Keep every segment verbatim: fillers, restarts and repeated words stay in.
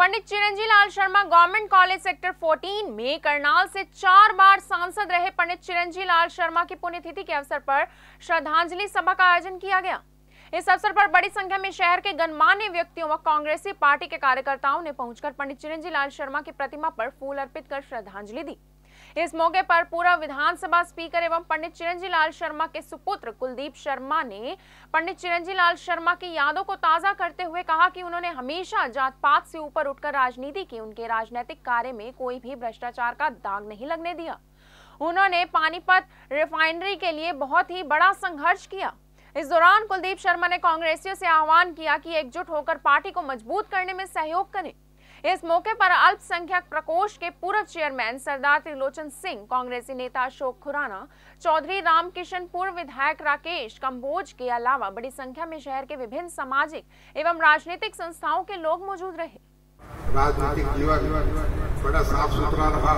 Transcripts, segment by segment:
पंडित Chiranji Lal Sharma government college sector चौदह में करनाल से चार बार सांसद रहे पंडित चिरंजी लाल शर्मा की पुण्यतिथि के अवसर पर श्रद्धांजलि सभा का आयोजन किया गया। इस अवसर पर बड़ी संख्या में शहर के गणमान्य व्यक्तियों व कांग्रेसी पार्टी के कार्यकर्ताओं ने पहुंचकर पंडित चिरंजी लाल शर्मा की प्रतिमा पर फूल अर्पित कर श्रद्धांजलि दी। इस मौके पर पूर्व विधानसभा स्पीकर एवं पंडित चिरंजी लाल शर्मा के सुपुत्र कुलदीप शर्मा ने पंडित चिरंजी लाल शर्मा की यादों को ताजा करते हुए कहा कि उन्होंने हमेशा जात पात से ऊपर उठकर राजनीति की। उनके राजनीतिक कार्य में कोई भी भ्रष्टाचार का दाग नहीं लगने दिया। उन्होंने पानीपत रिफाइनरी के लिए बहुत ही बड़ा संघर्ष किया। इस दौरान कुलदीप शर्मा ने कांग्रेसियों से आह्वान किया कि एकजुट होकर पार्टी को मजबूत करने में सहयोग करें। इस मौके पर अल्पसंख्यक प्रकोष्ठ के पूर्व चेयरमैन सरदार त्रिलोचन सिंह, कांग्रेसी नेता अशोक खुराना, चौधरी रामकिशन, पूर्व विधायक राकेश कंबोज के अलावा बड़ी संख्या में शहर के विभिन्न सामाजिक एवं राजनीतिक संस्थाओं के लोग मौजूद रहे। राजनीतिक जीवन बड़ा साफ सुथरा रहा।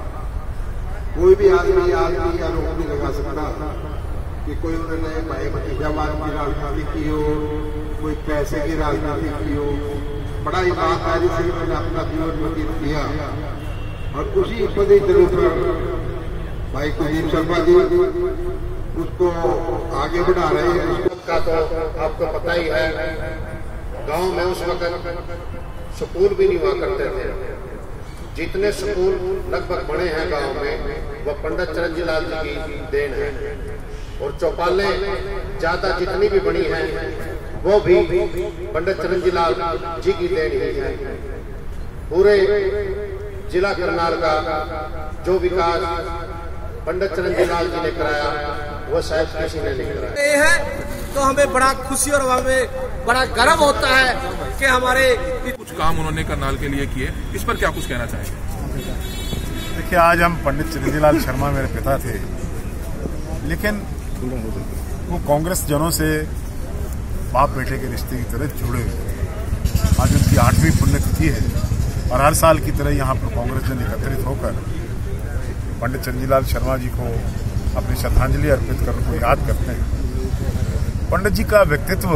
कोई भी आदमी आदमी या रोक नहीं लगा सकता कि कोई उन्होंने भाई भतीजावाद की राजनीति की हो, कोई पैसे की राजनीति की हो। बड़ा ईमानदारी से उन्होंने अपना जीवन व्यतीत किया और उसी पदी पर भाई कुलदीप शर्मा जी उसको आगे बढ़ा रहे हैं। उसका तो आपको पता ही है, गांव में उस वक्त स्कूल भी नहीं हुआ करते थे। जितने स्कूल लगभग बने हैं गांव में वह पंडित चिरंजी लाल जी की देन है और चौपालें ज्यादा जितनी भी बनी हैं वो भी पंडित चिरंजी लाल जी की देन ही है। पूरे जिला करनाल का जो विकास पंडित चिरंजी लाल जी ने कराया वो शायद किसी ने नहीं कराया है। तो हमें बड़ा खुशी और हमें बड़ा गर्व होता है कि हमारे कुछ काम उन्होंने करनाल के लिए किए। इस पर क्या कुछ कहना चाहेंगे? देखिए, आज हम पंडित चिरंजी लाल शर्मा मेरे पिता थे, लेकिन वो कांग्रेस जनों से बाप बेटे के रिश्ते की तरह जुड़े हुए। आज उनकी आठवीं पुण्यतिथि है और हर साल की तरह यहाँ पर कांग्रेस जन एकत्रित होकर पंडित चिरंजी लाल शर्मा जी को अपनी श्रद्धांजलि अर्पित कर उनको याद करते हैं। पंडित जी का व्यक्तित्व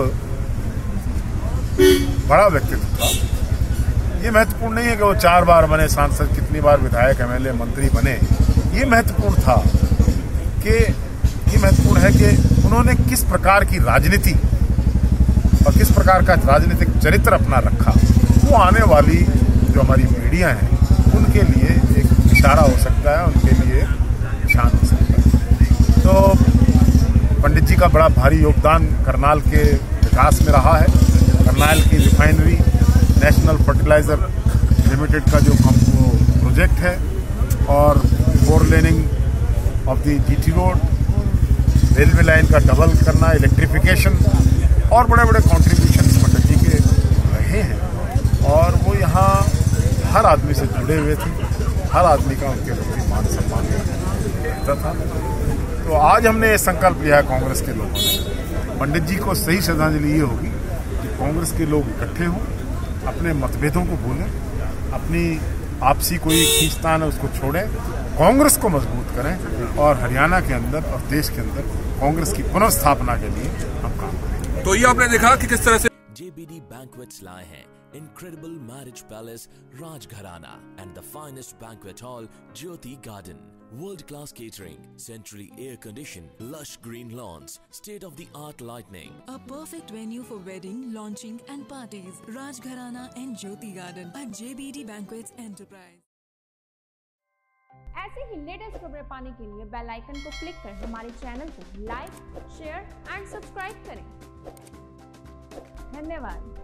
बड़ा व्यक्तित्व था। ये महत्वपूर्ण नहीं है कि वो चार बार बने सांसद, कितनी बार विधायक, एमएलए, मंत्री बने। ये महत्वपूर्ण था कि ये महत्वपूर्ण है कि उन्होंने किस प्रकार की राजनीति और किस प्रकार का राजनीतिक चरित्र अपना रखा। वो आने वाली जो हमारी पीढ़ियां हैं उनके लिए एक इशारा हो सकता है, उनके लिए निशान हो सकता है। तो पंडित जी का बड़ा भारी योगदान करनाल के विकास में रहा है। करनाल की रिफाइनरी, नेशनल फर्टिलाइजर लिमिटेड का जो प्रोजेक्ट है और four laning of the GT road, railway line का डबल करना, इलेक्ट्रिफिकेशन और बड़े बड़े कॉन्ट्रीब्यूशन पंडित जी के रहे हैं। और वो यहाँ हर आदमी से जुड़े हुए थे, हर आदमी का उनके प्रति मान सम्मान रहता था। तो आज हमने ये संकल्प लिया है कांग्रेस के लोगों ने, पंडित जी को सही श्रद्धांजलि ये होगी कि कांग्रेस के लोग इकट्ठे हों, अपने मतभेदों को भूलें, अपनी आपसी कोई खींचतान है उसको छोड़ें, कांग्रेस को मजबूत करें और हरियाणा के अंदर और देश के अंदर कांग्रेस की पुनर्स्थापना के लिए हम काम करें। तो ये आपने देखा कि किस तरह से J B D Banquets लाए हैं incredible marriage palace Rajgharana and the finest banquet hall Jyoti Garden, world class catering, centrally air conditioned, lush green lawns, state of the art lighting, a perfect venue for wedding, launching and parties. Rajgharana and Jyoti Garden at J B D Banquets Enterprise। ऐसे ही latest खबरें पाने के लिए bell icon को click कर हमारे channel को like, share and subscribe करें। धन्यवाद।